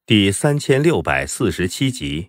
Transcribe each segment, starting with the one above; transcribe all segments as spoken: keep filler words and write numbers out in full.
第三千六百四十七集。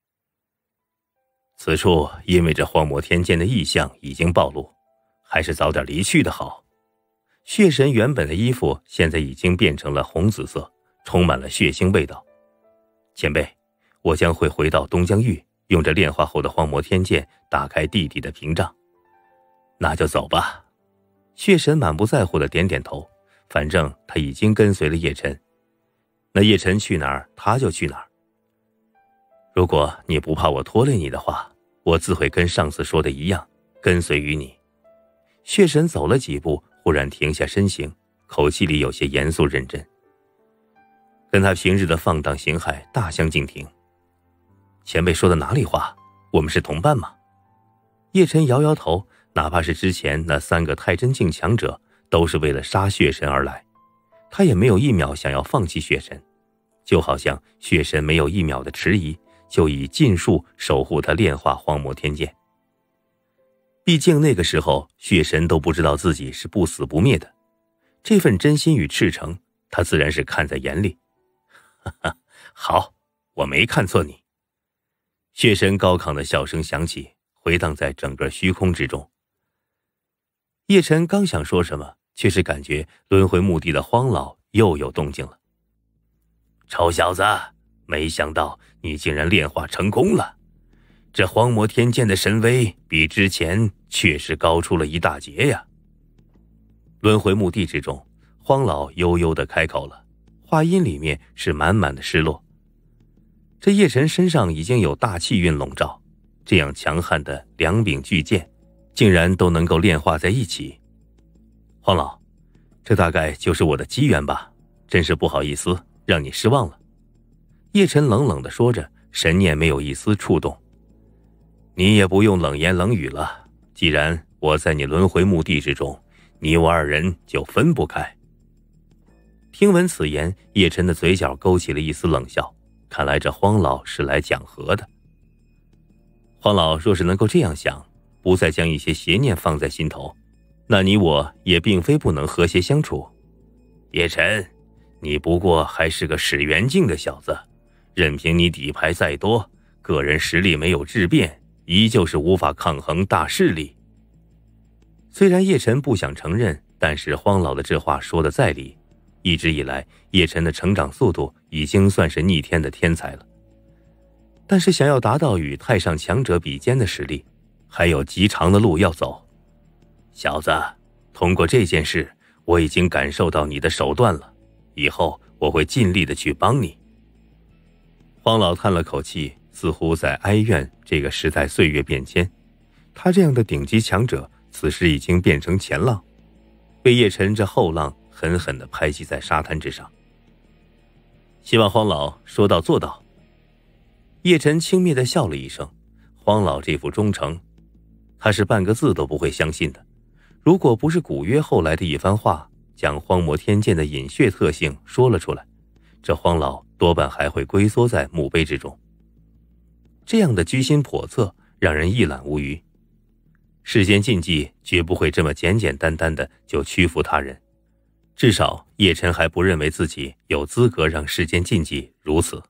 此处因为这荒漠天剑的异象已经暴露，还是早点离去的好。血神原本的衣服现在已经变成了红紫色，充满了血腥味道。前辈，我将会回到东疆域，用这炼化后的荒漠天剑打开地底的屏障。那就走吧。血神满不在乎地点点头，反正他已经跟随了叶晨。那叶晨去哪儿，他就去哪儿。如果你不怕我拖累你的话，我自会跟上次说的一样，跟随于你。血神走了几步，忽然停下身形，口气里有些严肃认真，跟他平日的放荡形骸大相径庭。前辈说的哪里话？我们是同伴吗？叶晨摇摇头，哪怕是之前那三个太真境强者，都是为了杀血神而来，他也没有一秒想要放弃血神，就好像血神没有一秒的迟疑，就以尽数守护他炼化荒漠天剑。毕竟那个时候血神都不知道自己是不死不灭的，这份真心与赤诚他自然是看在眼里。哈哈，好，我没看错你。血神高亢的笑声响起，回荡在整个虚空之中。叶晨刚想说什么，却是感觉轮回墓地的荒老又有动静了。臭小子，没想到你竟然炼化成功了，这荒漠天剑的神威比之前确实高出了一大截呀。轮回墓地之中，荒老悠悠地开口了，话音里面是满满的失落。这叶晨身上已经有大气运笼罩，这样强悍的两柄巨剑竟然都能够炼化在一起。荒老，这大概就是我的机缘吧，真是不好意思让你失望了。叶晨冷冷地说着，神念没有一丝触动。你也不用冷言冷语了，既然我在你轮回墓地之中，你我二人就分不开。听闻此言，叶晨的嘴角勾起了一丝冷笑，看来这荒老是来讲和的。荒老若是能够这样想，不再将一些邪念放在心头，那你我也并非不能和谐相处。叶晨，你不过还是个始元境的小子，任凭你底牌再多，个人实力没有质变，依旧是无法抗衡大势力。虽然叶晨不想承认，但是荒老的这话说得在理。一直以来，叶晨的成长速度已经算是逆天的天才了，但是想要达到与太上强者比肩的实力，还有极长的路要走。小子，通过这件事，我已经感受到你的手段了，以后我会尽力的去帮你。荒老叹了口气，似乎在哀怨这个时代岁月变迁。他这样的顶级强者，此时已经变成前浪，被叶晨这后浪狠狠地拍击在沙滩之上。希望荒老说到做到。叶晨轻蔑地笑了一声，荒老这副忠诚，他是半个字都不会相信的。如果不是古约后来的一番话，将荒漠天剑的隐血特性说了出来，这荒老多半还会龟缩在墓碑之中。这样的居心叵测，让人一览无余。世间禁忌绝不会这么简简单单的就屈服他人，至少叶晨还不认为自己有资格让世间禁忌如此。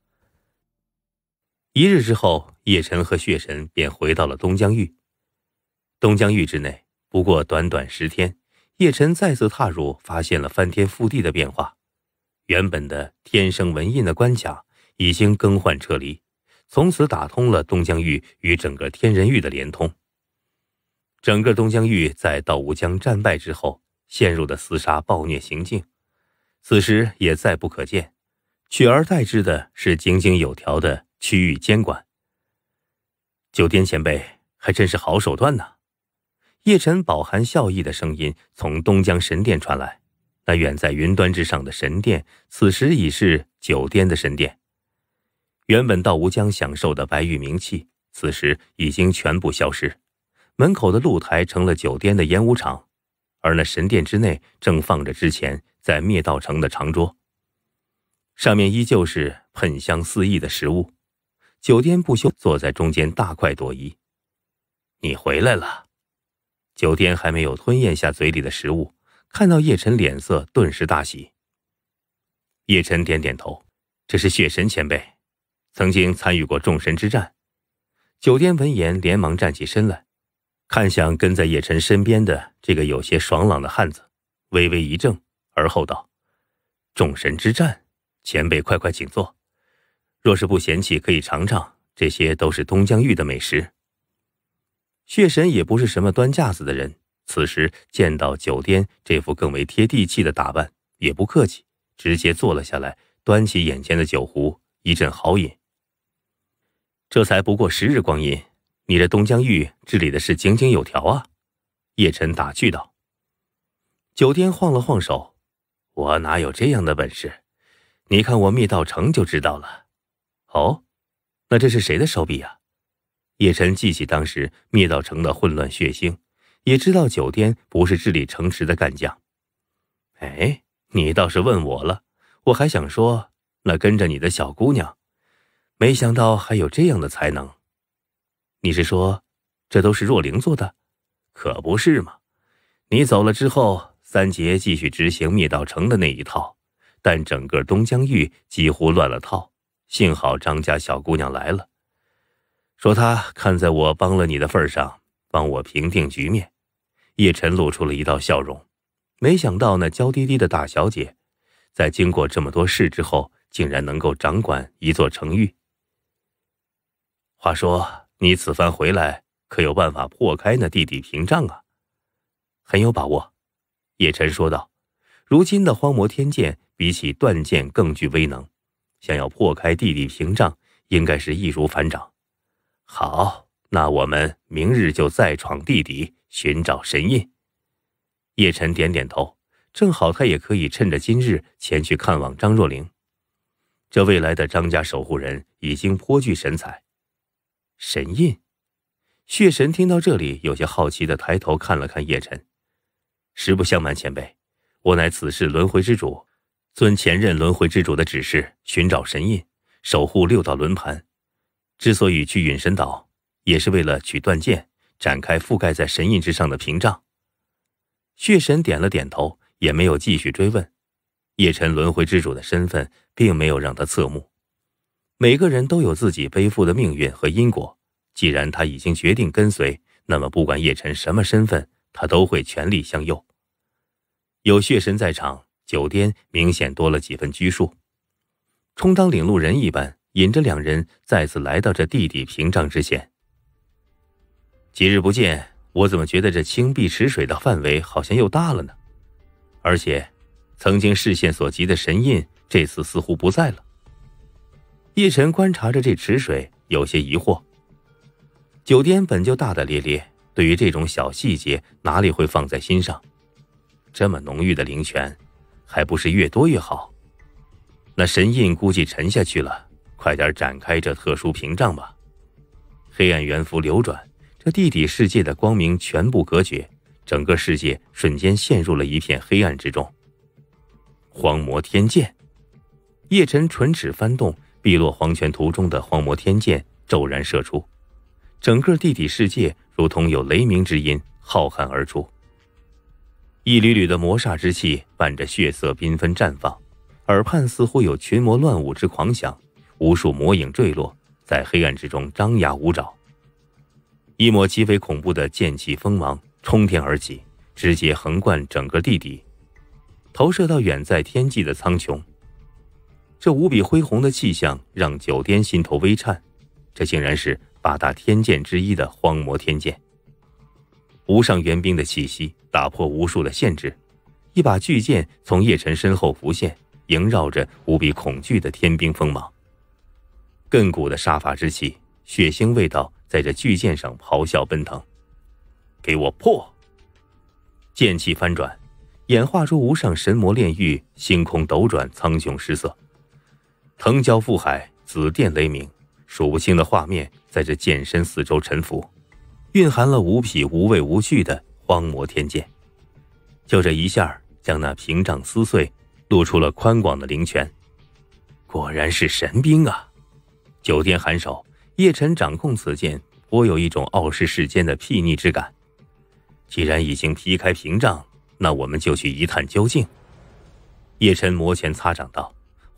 一日之后，叶晨和血神便回到了东疆域。东疆域之内，不过短短十天，叶晨再次踏入，发现了翻天覆地的变化。原本的天生纹印的关卡已经更换撤离，从此打通了东疆域与整个天人域的连通。整个东疆域在道无疆战败之后陷入的厮杀暴虐行径，此时也再不可见，取而代之的是井井有条的区域监管。九天前辈还真是好手段呢。叶晨饱含笑意的声音从东疆神殿传来，那远在云端之上的神殿，此时已是九颠的神殿。原本道无疆享受的白玉名气，此时已经全部消失，门口的露台成了九颠的演武场，而那神殿之内正放着之前在灭道城的长桌，上面依旧是喷香四溢的食物。九颠不休坐在中间大快朵颐。你回来了。九颠还没有吞咽下嘴里的食物，看到叶晨脸色顿时大喜。叶晨点点头， 这是血神前辈，曾经参与过众神之战。九颠闻言连忙站起身来，看向跟在叶晨身边的这个有些爽朗的汉子，微微一怔，而后道：众神之战，前辈快快请坐，若是不嫌弃可以尝尝，这些都是东疆域的美食。血神也不是什么端架子的人，此时见到九颠这副更为贴地气的打扮，也不客气，直接坐了下来，端起眼前的酒壶，一阵豪饮。这才不过十日光阴，你这东疆域治理的是井井有条啊。叶晨打趣道。九颠晃了晃手，我哪有这样的本事，你看我灭道成就知道了。哦，那这是谁的手笔啊？叶晨记起当时灭道城的混乱血腥，也知道九颠不是治理城池的干将。哎，你倒是问我了，我还想说，那跟着你的小姑娘，没想到还有这样的才能。你是说，这都是若灵做的？可不是嘛！你走了之后，三杰继续执行灭道城的那一套，但整个东疆域几乎乱了套。幸好张家小姑娘来了，说她看在我帮了你的份上，帮我平定局面。叶晨露出了一道笑容，没想到那娇滴滴的大小姐，在经过这么多事之后，竟然能够掌管一座城域。话说，你此番回来，可有办法破开那地底屏障啊？很有把握，叶晨说道。如今的荒魔天剑比起断剑更具威能，想要破开地底屏障，应该是易如反掌。好，那我们明日就再闯地底，寻找神印。叶晨点点头，正好他也可以趁着今日前去看望张若灵。这未来的张家守护人已经颇具神采。神印？血神听到这里，有些好奇地抬头看了看叶晨。实不相瞒前辈，我乃此世轮回之主，遵前任轮回之主的指示，寻找神印，守护六道轮盘。之所以去陨神岛，也是为了取断剑，展开覆盖在神印之上的屏障。血神点了点头，也没有继续追问。叶晨轮回之主的身份并没有让他侧目。每个人都有自己背负的命运和因果，既然他已经决定跟随，那么不管叶晨什么身份，他都会全力相佑。有血神在场，九颠明显多了几分拘束，充当领路人一般，引着两人再次来到这地底屏障之前。几日不见，我怎么觉得这青碧池水的范围好像又大了呢？而且曾经视线所及的神印，这次似乎不在了。叶晨观察着这池水，有些疑惑。九颠本就大大咧咧，对于这种小细节哪里会放在心上？这么浓郁的灵泉，还不是越多越好？那神印估计沉下去了，快点展开这特殊屏障吧。黑暗元符流转，这地底世界的光明全部隔绝，整个世界瞬间陷入了一片黑暗之中。荒魔天剑，叶晨唇齿翻动，碧落黄泉图中的荒魔天剑骤然射出，整个地底世界如同有雷鸣之音浩瀚而出。一缕缕的魔煞之气伴着血色缤纷绽放，耳畔似乎有群魔乱舞之狂响，无数魔影坠落，在黑暗之中张牙舞爪。一抹极为恐怖的剑气锋芒冲天而起，直接横贯整个地底，投射到远在天际的苍穹。这无比恢宏的气象让九颠心头微颤，这竟然是八大天剑之一的荒魔天剑。无上元兵的气息打破无数的限制，一把巨剑从叶晨身后浮现，萦绕着无比恐惧的天兵锋芒。亘古的杀伐之气，血腥味道在这巨剑上咆哮奔腾。给我破！剑气翻转，演化出无上神魔炼狱，星空斗转，苍穹失色，腾蛟覆海，紫电雷鸣，数不清的画面在这剑身四周沉浮，蕴含了无匹无畏无惧的荒魔天剑。就这一下，将那屏障撕碎，露出了宽广的灵泉。果然是神兵啊！九颠颔首，叶晨掌控此剑，颇有一种傲视世间的睥睨之感。既然已经劈开屏障，那我们就去一探究竟。叶晨摩拳擦掌道，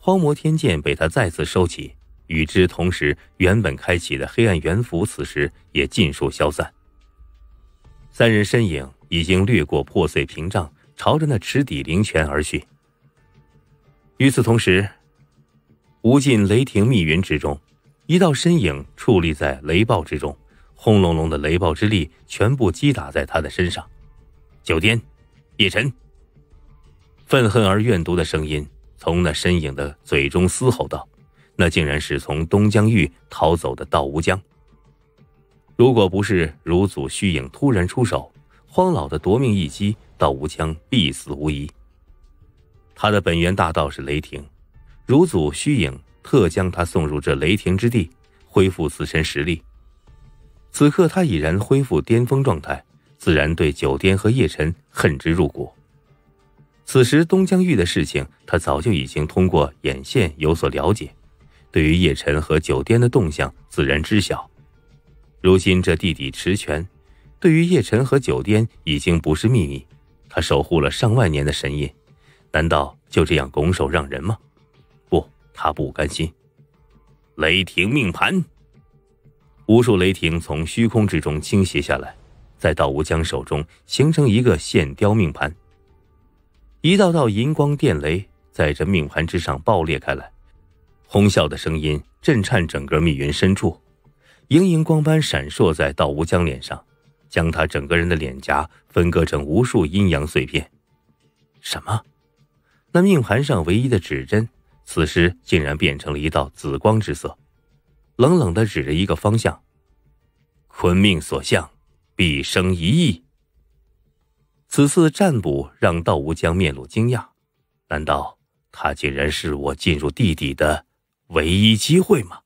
荒魔天剑被他再次收起，与之同时，原本开启的黑暗元符此时也尽数消散。三人身影已经掠过破碎屏障，朝着那池底灵泉而去。与此同时，无尽雷霆密云之中，一道身影矗立在雷暴之中，轰隆隆的雷暴之力全部击打在他的身上。九颠，叶晨。愤恨而怨毒的声音从那身影的嘴中嘶吼道，那竟然是从东疆域逃走的道无疆。如果不是汝祖虚影突然出手，荒老的夺命一击，道无疆必死无疑。他的本源大道是雷霆，汝祖虚影特将他送入这雷霆之地，恢复自身实力。此刻他已然恢复巅峰状态，自然对九颠和叶晨恨之入骨。此时东疆域的事情他早就已经通过眼线有所了解，对于叶晨和九颠的动向自然知晓。如今这地底池泉对于叶晨和九颠已经不是秘密，他守护了上万年的神印，难道就这样拱手让人吗？不，他不甘心。雷霆命盘。无数雷霆从虚空之中倾斜下来，在道无疆手中形成一个线雕命盘。一道道银光电雷在这命盘之上爆裂开来，哄笑的声音震颤整个密云深处，莹莹光斑闪烁在道无疆脸上，将他整个人的脸颊分割成无数阴阳碎片。什么？那命盘上唯一的指针此时竟然变成了一道紫光之色，冷冷地指着一个方向。坤命所向，必生一役。此次占卜让道无疆面露惊讶，难道他竟然是我进入地底的唯一机会吗？